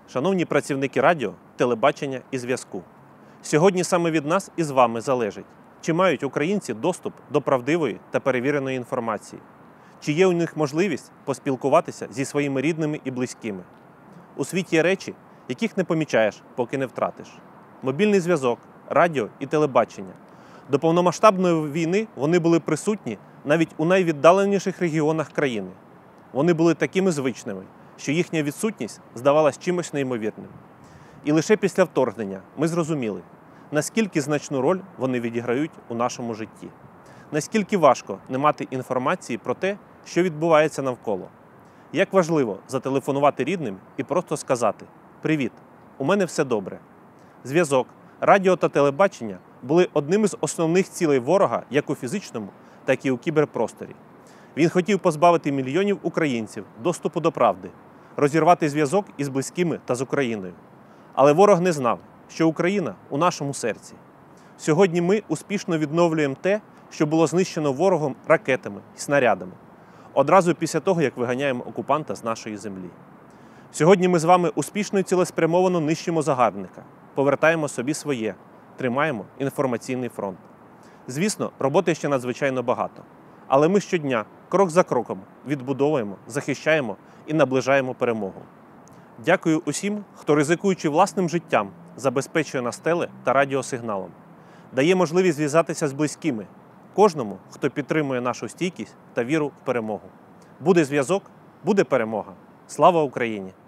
Шановні працівники радіо, телебачення і зв'язку. Сьогодні саме від нас і з вами залежить, чи мають українці доступ до правдивої та перевіреної інформації, чи є у них можливість поспілкуватися зі своїми рідними і близькими. У світі є речі, яких не помічаєш, поки не втратиш. Мобільний зв'язок, радіо і телебачення. До повномасштабної війни вони були присутні навіть у найвіддаленіших регіонах країни. Вони були такими звичними, що їхня відсутність здавалась чимось неймовірним. І лише після вторгнення ми зрозуміли, наскільки значну роль вони відіграють у нашому житті. Наскільки важко не мати інформації про те, що відбувається навколо. Як важливо зателефонувати рідним і просто сказати «Привіт, у мене все добре». Зв'язок, радіо та телебачення були одним із основних цілей ворога як у фізичному, так і у кіберпросторі. Він хотів позбавити мільйонів українців доступу до правди, розірвати зв'язок із близькими та з Україною. Але ворог не знав, що Україна у нашому серці. Сьогодні ми успішно відновлюємо те, що було знищено ворогом ракетами і снарядами. Одразу після того, як виганяємо окупанта з нашої землі. Сьогодні ми з вами успішно і цілеспрямовано нищимо загарбника, повертаємо собі своє, тримаємо інформаційний фронт. Звісно, роботи ще надзвичайно багато. Але ми щодня, крок за кроком, відбудовуємо, захищаємо і наближаємо перемогу. Дякую усім, хто, ризикуючи власним життям, забезпечує нас теле- та радіосигналом. Дає можливість зв'язатися з близькими. Кожному, хто підтримує нашу стійкість та віру в перемогу. Буде зв'язок, буде перемога. Слава Україні!